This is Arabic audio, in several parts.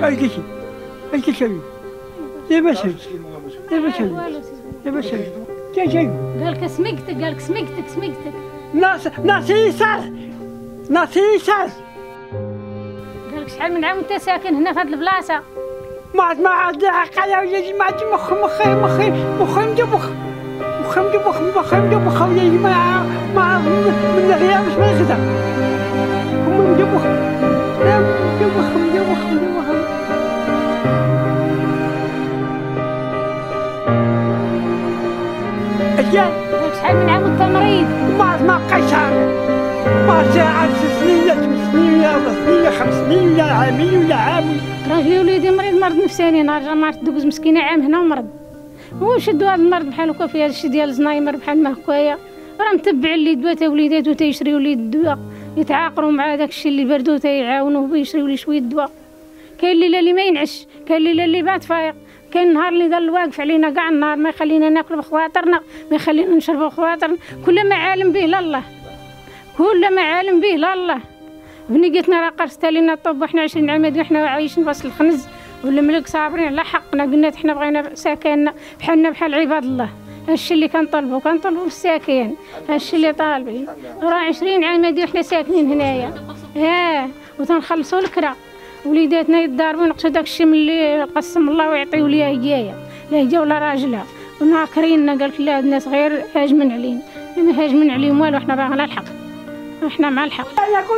الكشي الكشي دابا شي دابا شي دابا شي جاي قالك سمقتك قالك سمقتك نصيصة قالك شحال من عام وانت ساكن هنا في هاد البلاصه؟ ما عاد عقايا ولادي ما عاد مخي ولادي ما من الغياب باش ما يخدم مخ أجل شحال من عام وانت مريض؟ ما بقاش عاد 6 سنين 8 سنين ولا 4 سنين ولا 5 سنين ولا عامين ولا عام. راجلي وليدي مرض نفساني، نهار ما عرفت دوز مسكينه عام هنا ومرض، هو شدوا هذا المرض بحال هكا فيه هادشي ديال الزنايمر بحال ما هكايا، راه متبع اللي دواء تا وليداتو تيشريو ليه الدواء، يتعاقروا مع داكشي اللي بردو تيعاونوه ويشريو ليه شويه الدواء. كاين الليله اللي ما ينعش، كاين الليله اللي بات فايق، كاين النهار اللي ظل واقف علينا كاع النهار، ما يخلينا ناكل بخواطرنا، ما يخلينا نشربوا بخواطرنا، كل ما عالم به لله، كل ما عالم به لله. بنيتنا راه قرصت لينا الطب وحنا 20 عام وحنا عايشين في وسط الخنز والملك صابرين على حقنا، قلنا حنا بغينا ساكننا بحالنا بحال عباد الله. هادشي اللي كنطلبوا بالساكن، هادشي اللي طالبين، راه 20 عام وحنا ساكنين هنايا وتنخلصوا الكرا، وليداتنا يتضاربوا ينقصوا داكشي من اللي قسم الله ويعطيو ليها هي لا هي ولا راجلها، وناكريننا قالك لا هاد الناس غير هاجمين علينا، ما هاجمين عليهم والو، حنا باغيين الحق، حنا مع الحق.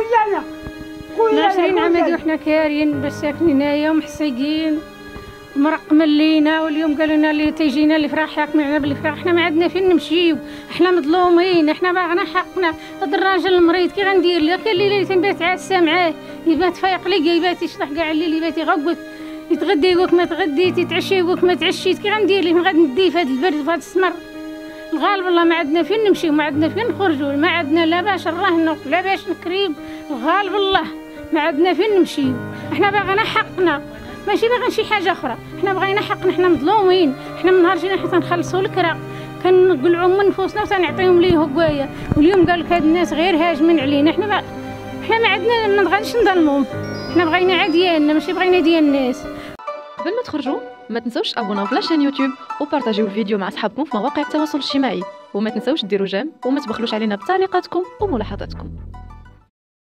كلنا 20 عام وحنا كارين باش ساكنين هنايا ومحسقين ومرقمين لينا، واليوم قالوا لنا اللي تيجينا الفراح يحكم علينا بالفراح، حنا ما عندنا فين نمشيو، حنا مظلومين، حنا باغيين حقنا. هاد الراجل المريض كي غندير ليه؟ كاين الليله تنبات عاسه معاه، يبات فايق ليا، يبات يشطح كاع الليل، يبات يغوت، يتغدى يقولك ما تغديت، يتعشى يقولك ما تعشيت، كي غندير ليه؟ غادي نديه في هاد البرد في هاد السمر؟ الغالب والله ما عندنا فين نمشيو، ما عندنا فين نخرجوا، ما عندنا لا باش نراهنوا لا باش نكريب، الغالب والله ما عندنا فين نمشيو. حنا باغينا حقنا، ماشي باغيين شي حاجه اخرى، حنا بغينا حقنا، حنا مظلومين، حنا من نهار جينا حنا تنخلصوا الكرا، كنقلعوا من نفوسنا وتنعطيهم ليه هكايا، واليوم قال لك هاد الناس غير هاجمين علينا، حنا ما عندنا، ما غاديش نظلموهم، حنا بغينا عا ديالنا ماشي بغينا ديال الناس. قبل ما تخرجوا ما تنسوش تابوناو في لاشين يوتيوب وبارطاجيو الفيديو مع اصحابكم في مواقع التواصل الاجتماعي، وما تنسوش ديروا جيم وما تبخلوش علينا بتعليقاتكم وملاحظاتكم.